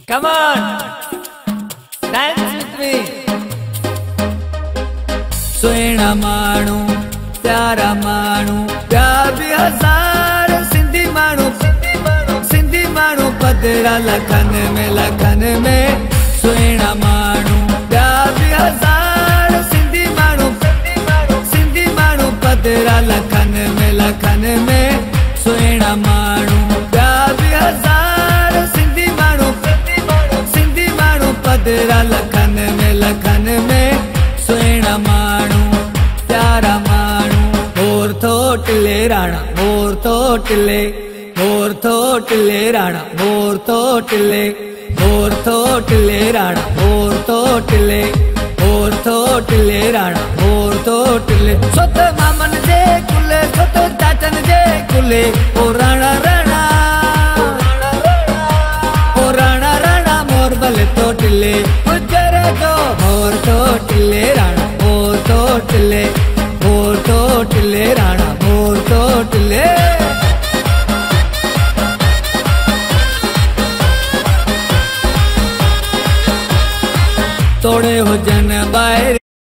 Come on, dance with me. सुहिणा माण्हू प्यारा माण्हू प्यार भी हजार सिंधी माण्हू पधरा लखन में सुहिणा माण्हू प्यार भी हजार सिंधी माण्हू पधरा लखन में सुहिणा माण्हू प्यार भी हजार सिंधी माण्हू पधरा लखन में सुहिणा माण्हू प्यारा माण्हू मोर थोटले राणा मोर थोटले राणा मोर थोटले राणा मोर थोटले राणा मोर थोटले सोत मामन जे कुले सोत चाचन जे कुले ओ राणा मोर भले थोटले गुजरे जो मोर थोटले राणा मोर थोटले राणा मोर थोटले तोड़े हुजन ॿाहिर